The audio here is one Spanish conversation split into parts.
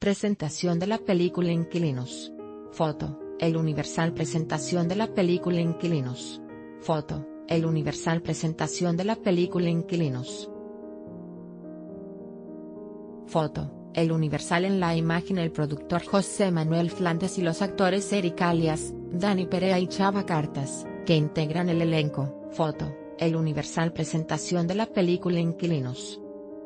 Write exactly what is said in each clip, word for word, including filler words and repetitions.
Presentación de la película Inquilinos. Foto, El Universal. Presentación de la película Inquilinos. Foto, El Universal. Presentación de la película Inquilinos. Foto, El Universal. En la imagen el productor José Manuel Flandes y los actores Eric Alias, Dani Perea y Chava Cartas, que integran el elenco. Foto, El Universal. Presentación de la película Inquilinos.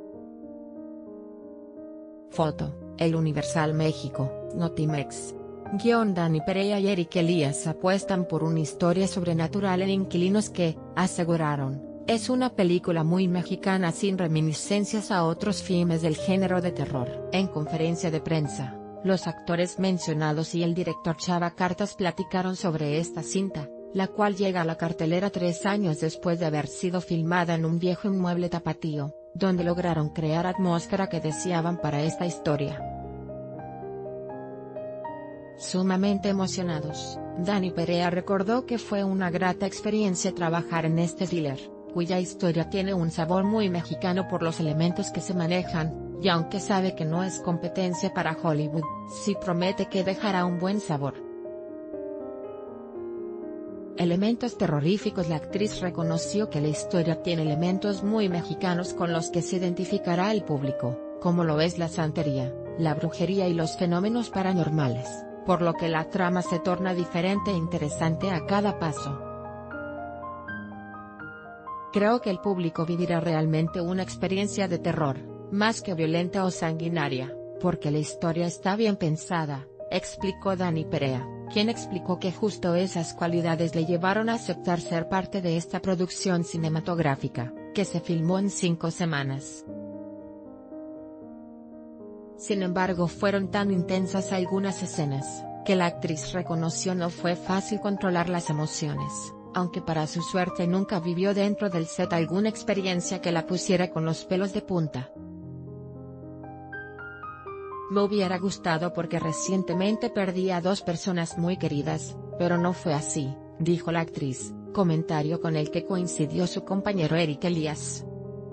Foto, El Universal. México, Notimex. Guión: Dani Perea y Eric Elías apuestan por una historia sobrenatural en Inquilinos que, aseguraron, es una película muy mexicana sin reminiscencias a otros filmes del género de terror. En conferencia de prensa, los actores mencionados y el director Chava Cartas platicaron sobre esta cinta, la cual llega a la cartelera tres años después de haber sido filmada en un viejo inmueble tapatío, donde lograron crear atmósfera que deseaban para esta historia. Sumamente emocionados, Dani Perea recordó que fue una grata experiencia trabajar en este thriller, cuya historia tiene un sabor muy mexicano por los elementos que se manejan, y aunque sabe que no es competencia para Hollywood, sí promete que dejará un buen sabor. Elementos terroríficos. La actriz reconoció que la historia tiene elementos muy mexicanos con los que se identificará el público, como lo es la santería, la brujería y los fenómenos paranormales, por lo que la trama se torna diferente e interesante a cada paso. Creo que el público vivirá realmente una experiencia de terror, más que violenta o sanguinaria, porque la historia está bien pensada, explicó Dani Perea, quien explicó que justo esas cualidades le llevaron a aceptar ser parte de esta producción cinematográfica, que se filmó en cinco semanas. Sin embargo, fueron tan intensas algunas escenas, que la actriz reconoció no fue fácil controlar las emociones, aunque para su suerte nunca vivió dentro del set alguna experiencia que la pusiera con los pelos de punta. Me hubiera gustado porque recientemente perdí a dos personas muy queridas, pero no fue así, dijo la actriz, comentario con el que coincidió su compañero Eric Elías.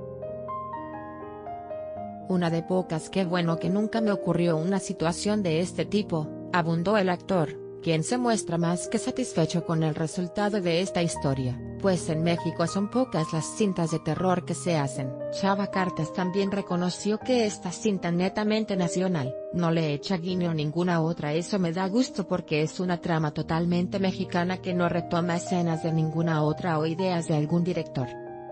Una de pocas. Qué bueno que nunca me ocurrió una situación de este tipo, abundó el actor, quien se muestra más que satisfecho con el resultado de esta historia, pues en México son pocas las cintas de terror que se hacen. Chava Cartas también reconoció que esta cinta netamente nacional, no le echa guiño a ninguna otra. Eso me da gusto porque es una trama totalmente mexicana que no retoma escenas de ninguna otra o ideas de algún director.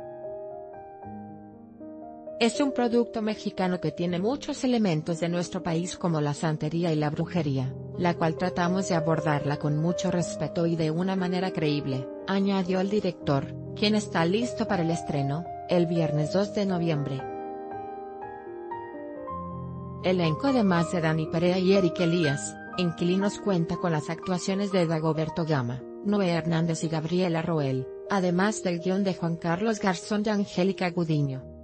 Es un producto mexicano que tiene muchos elementos de nuestro país como la santería y la brujería, la cual tratamos de abordarla con mucho respeto y de una manera creíble, añadió el director, quien está listo para el estreno, el viernes dos de noviembre. Elenco. Además de Dani Perea y Eric Elías, Inquilinos cuenta con las actuaciones de Dagoberto Gama, Noé Hernández y Gabriela Roel, además del guión de Juan Carlos Garzón y Angélica Gudiño.